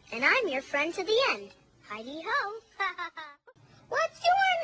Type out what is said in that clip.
And I'm your friend to the end. Heidi ho. What's your